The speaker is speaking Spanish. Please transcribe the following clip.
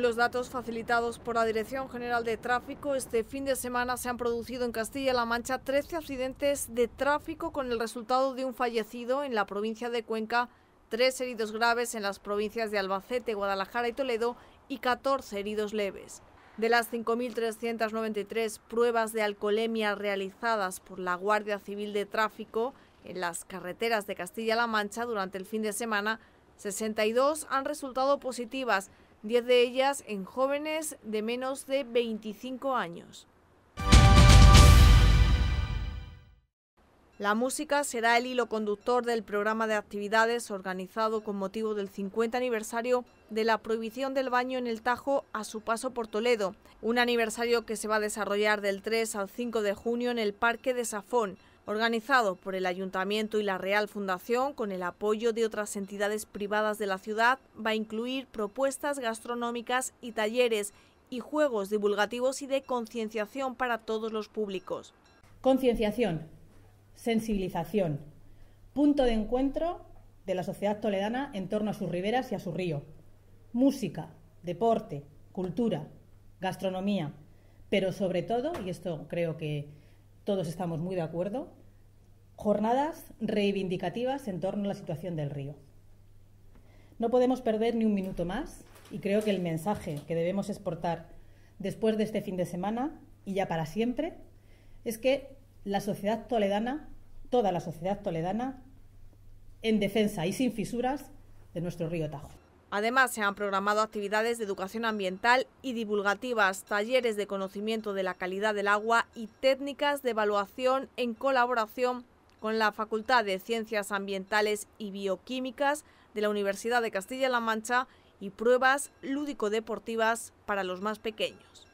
Según los datos facilitados por la Dirección General de Tráfico, este fin de semana se han producido en Castilla-La Mancha 13 accidentes de tráfico con el resultado de un fallecido en la provincia de Cuenca, 3 heridos graves en las provincias de Albacete, Guadalajara y Toledo y 14 heridos leves. De las 5.393 pruebas de alcoholemia realizadas por la Guardia Civil de Tráfico en las carreteras de Castilla-La Mancha durante el fin de semana, 62 han resultado positivas, 10 de ellas en jóvenes de menos de 25 años. La música será el hilo conductor del programa de actividades organizado con motivo del 50 aniversario de la prohibición del baño en el Tajo a su paso por Toledo, un aniversario que se va a desarrollar del 3 al 5 de junio en el Parque de Safón, organizado por el Ayuntamiento y la Real Fundación con el apoyo de otras entidades privadas de la ciudad. Va a incluir propuestas gastronómicas y talleres y juegos divulgativos y de concienciación para todos los públicos. Concienciación, sensibilización, punto de encuentro de la sociedad toledana en torno a sus riberas y a su río. Música, deporte, cultura, gastronomía, pero sobre todo, y esto creo que todos estamos muy de acuerdo, jornadas reivindicativas en torno a la situación del río. No podemos perder ni un minuto más y creo que el mensaje que debemos exportar después de este fin de semana y ya para siempre es que la sociedad toledana, toda la sociedad toledana, en defensa y sin fisuras de nuestro río Tajo. Además, se han programado actividades de educación ambiental y divulgativas, talleres de conocimiento de la calidad del agua y técnicas de evaluación en colaboración con la Facultad de Ciencias Ambientales y Bioquímicas de la Universidad de Castilla-La Mancha y pruebas lúdico-deportivas para los más pequeños.